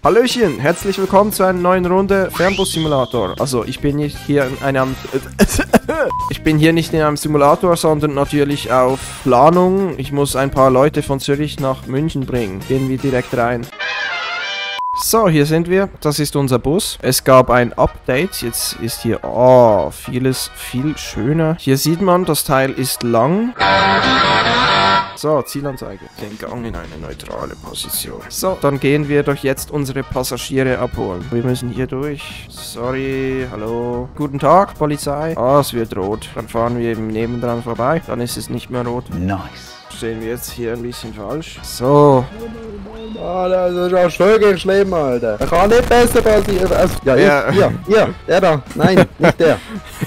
Hallöchen, herzlich willkommen zu einer neuen Runde Fernbus-Simulator. Also, ich bin nicht hier in einem... ich bin hier nicht in einem Simulator, sondern natürlich auf Planung. Ich muss ein paar Leute von Zürich nach München bringen. Gehen wir direkt rein. So, hier sind wir. Das ist unser Bus. Es gab ein Update. Jetzt ist hier, vieles viel schöner. Hier sieht man, das Teil ist lang. So, Zielanzeige. Den Gang in eine neutrale Position. So, dann gehen wir doch jetzt unsere Passagiere abholen. Wir müssen hier durch. Sorry, hallo. Guten Tag, Polizei. Es wird rot. Dann fahren wir eben nebendran vorbei. Dann ist es nicht mehr rot. Nice. Stehen wir jetzt hier ein bisschen falsch. So. Das ist ja schön geschrieben, Alter. Da kann nicht besser passieren. Hier, der da. Nein, nicht der.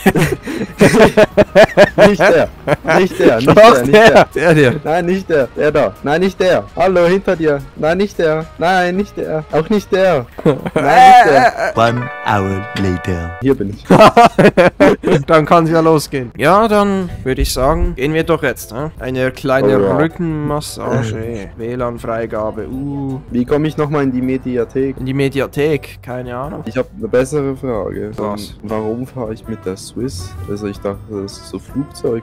Nicht der. Nicht der. Der. Nein, nicht der. Der da. Nein, nicht der. Hallo, hinter dir. Nein, nicht der. Nein, nicht der. Auch nicht der. Nein, nicht der. 1 hour later. Hier bin ich. Dann kann es ja losgehen. Ja, dann würde ich sagen, gehen wir doch jetzt. Eine kleine Rückenmassage. WLAN-Freigabe. Wie komme ich nochmal in die Mediathek? In die Mediathek? Keine Ahnung. Ich habe eine bessere Frage. Was? Warum fahre ich mit der Swiss? Also ich dachte, das ist so Flugzeug.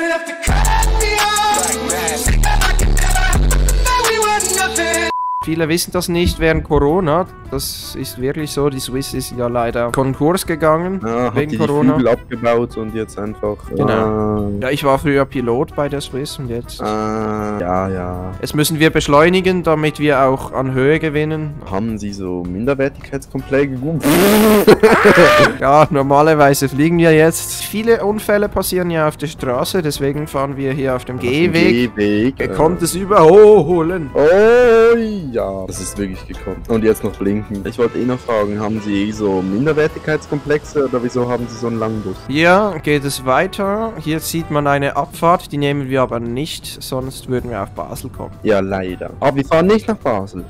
Viele wissen das nicht während Corona. Das ist wirklich so. Die Swiss ist ja leider Konkurs gegangen wegen Corona. Die Flügel abgebaut und jetzt einfach... Genau. Ja, ich war früher Pilot bei der Swiss und jetzt... Ja. Jetzt müssen wir beschleunigen, damit wir auch an Höhe gewinnen. Haben Sie so Minderwertigkeitskomplexe? Ja, normalerweise fliegen wir jetzt. Viele Unfälle passieren ja auf der Straße, deswegen fahren wir hier auf dem Gehweg. Kommt es überholen. Oh ja, das ist wirklich gekommen. Und jetzt noch blinken. Ich wollte noch fragen, haben Sie so Minderwertigkeitskomplexe oder wieso haben Sie so einen langen Bus? Hier geht es weiter. Hier sieht man eine Abfahrt, die nehmen wir aber nicht, sonst würden wir auf Basel kommen. Ja, leider. Aber wir fahren nicht nach Basel.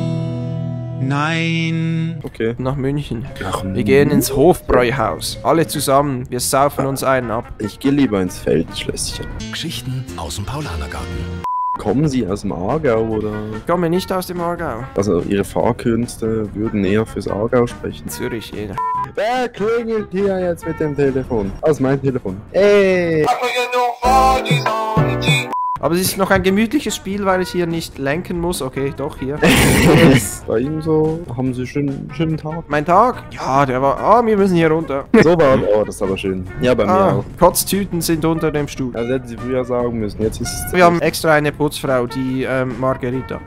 Nein. Okay. Nach München. Wir gehen ins Hofbräuhaus. Alle zusammen. Wir saufen uns einen ab. Ich gehe lieber ins Feldschlösschen. Geschichten aus dem Paulanergarten. Kommen Sie aus dem Aargau oder? Ich komme nicht aus dem Aargau. Also Ihre Fahrkünste würden eher fürs Aargau sprechen. Zürich, jeder. Wer klingelt hier jetzt mit dem Telefon? Aus mein Telefon. Ey! Aber es ist noch ein gemütliches Spiel, weil ich hier nicht lenken muss. Okay, doch, hier. Bei Ihnen so? Haben Sie schönen Tag? Mein Tag? Ja, der war... wir müssen hier runter. So war das ist aber schön. Ja, bei mir auch. Kotztüten sind unter dem Stuhl. Also hätten Sie früher sagen müssen, jetzt ist es... Wir haben extra eine Putzfrau, die Margarita.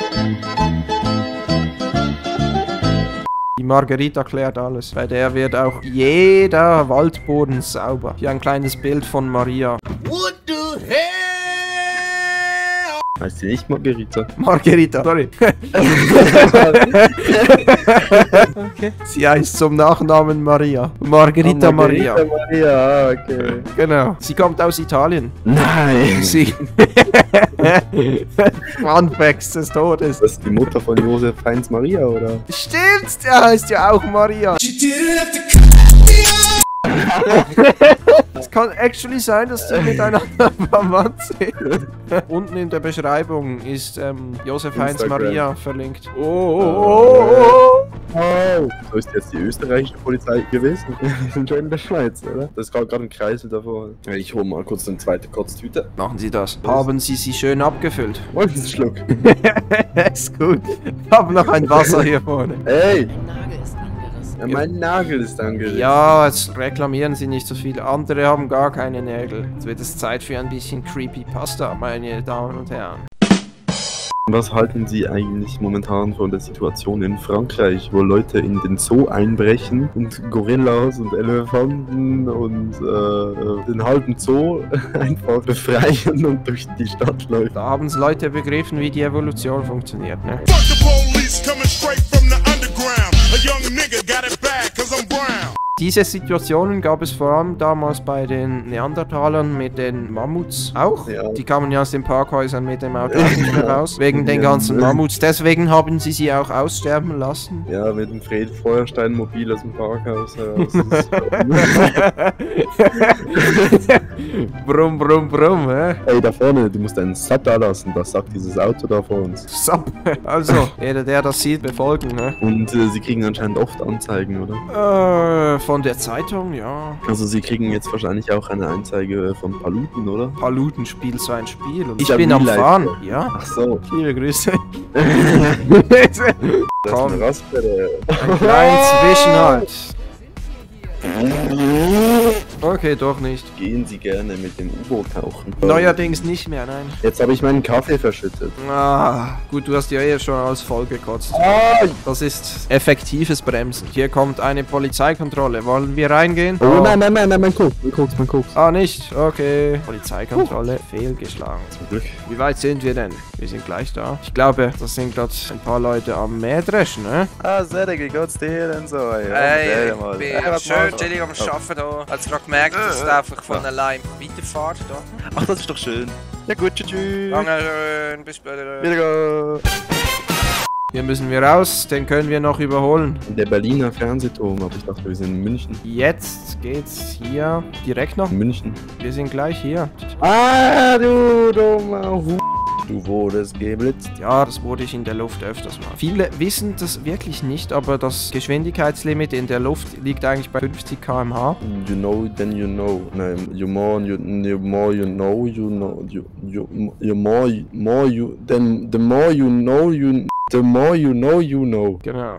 Die Margarita klärt alles. Bei der wird auch jeder Waldboden sauber. Hier ein kleines Bild von Maria. What the hell? Heißt sie nicht Margarita? Margarita, sorry. Okay. Sie heißt zum Nachnamen Maria. Margarita Maria. Maria, okay. Genau. Sie kommt aus Italien. Nein! Sie... Funfacts des Todes. Das ist die Mutter von Josef Heinz Maria, oder? Stimmt, der heißt ja auch Maria. Es kann actually sein, dass die miteinander verwandt sind. Unten in der Beschreibung ist Josef Heinz Maria verlinkt. Oh. So ist jetzt die österreichische Polizei gewesen. Wir sind schon in der Schweiz, oder? Das ist gerade ein Kreisel davor. Ich hole mal kurz eine zweite Kotztüte. Machen Sie das. Haben Sie sie schön abgefüllt? Wollen Sie einen Schluck? Ist gut. Ich habe noch ein Wasser hier vorne. Ey! Ja, mein Nagel ist angerissen. Ja, jetzt reklamieren Sie nicht so viel. Andere haben gar keine Nägel. Jetzt wird es Zeit für ein bisschen Creepypasta, meine Damen und Herren. Was halten Sie eigentlich momentan von der Situation in Frankreich, wo Leute in den Zoo einbrechen und Gorillas und Elefanten und den halben Zoo einfach befreien und durch die Stadt läuft? Da haben es Leute begriffen, wie die Evolution funktioniert, ne? Diese Situationen gab es vor allem damals bei den Neandertalern mit den Mammuts auch. Ja. Die kamen ja aus den Parkhäusern mit dem Auto nicht mehr raus, wegen den ganzen Mammuts. Deswegen haben sie sie auch aussterben lassen. Ja, mit dem Fred Feuerstein Mobil aus dem Parkhaus heraus. Brumm, brumm, brumm, hä? Ey, da vorne, du musst einen Sub da lassen, das sagt dieses Auto da vor uns. Sub. Also, jeder, der das sieht, befolgen, ne? Und sie kriegen anscheinend oft Anzeigen, oder? Von der Zeitung, ja. Also sie kriegen jetzt wahrscheinlich auch eine Anzeige von Paluten, oder? Paluten spielt so ein Spiel und ich Ja, bin am Real Fahren. Life. Ja, Ach so. liebe Grüße. Das ist Komm. eine Raspberry. Ein kleinen Zwischenhalt. Okay, doch nicht. Gehen Sie gerne mit dem U-Boot tauchen? Neuerdings nicht mehr, nein. Jetzt habe ich meinen Kaffee verschüttet. Ah, gut, du hast ja eh schon alles voll gekotzt. Das ist effektives Bremsen. Hier kommt eine Polizeikontrolle. Wollen wir reingehen? Oh, nein, mein Koks. Ah, nicht? Okay. Polizeikontrolle fehlgeschlagen. Zum Glück. Wie weit sind wir denn? Wir sind gleich da. Ich glaube, das sind gerade ein paar Leute am Mähdreschen, ne? Ah, Cedric, wie geht's dir denn so? Ja, Hey, erzähl mal. ich bin was schön machst du? chillig am Arbeiten hier. Als gerade gemerkt, dass es einfach von allein weiterfährt. Da. Ach, das ist doch schön. Ja gut, tschüss. Dankeschön, bis später. Wieder. Hier müssen wir raus, den können wir noch überholen. Der Berliner Fernsehturm, aber ich dachte, wir sind in München. Jetzt geht's hier direkt noch. München. Wir sind gleich hier. Ah, du dummer Hu. Du wurdest geblitzt. Ja, das wurde ich in der Luft öfters mal. Viele wissen das wirklich nicht, aber das Geschwindigkeitslimit in der Luft liegt eigentlich bei 50 km/h. You know, then you know. Nein, you more you know, you more you, then the more you know, the more you know, you know. Genau.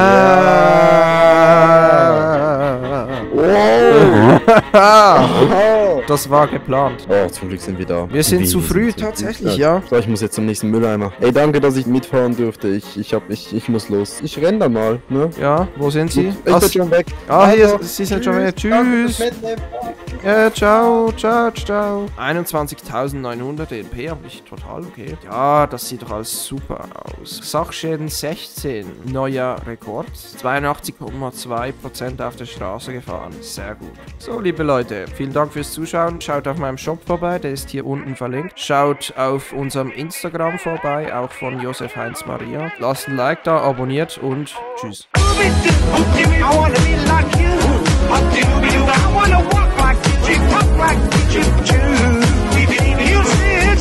Das war geplant. Oh, zum Glück sind wir da. Wir sind zu früh, sind tatsächlich, früh. ja. So, ich muss jetzt zum nächsten Mülleimer. Ey, danke, dass ich mitfahren durfte. Ich muss los. Ich renn dann mal, ne? Ja, wo sind Sie? Ich bin schon weg. Hier, Also, Sie sind schon weg. Danke Tschüss. fürs Mitnehmen. Ja, ciao, ciao, ciao. 21.900 EMP habe ich total okay. Ja, das sieht doch alles super aus. Sachschäden 16, neuer Rekord. 82,2% auf der Straße gefahren. Sehr gut. So, liebe Leute, vielen Dank fürs Zuschauen. Schaut auf meinem Shop vorbei, der ist hier unten verlinkt. Schaut auf unserem Instagram vorbei, auch von Josef Heinz Maria. Lasst ein Like da, abonniert und tschüss. I wanna be like you. I wanna walk like you, talk like you, you said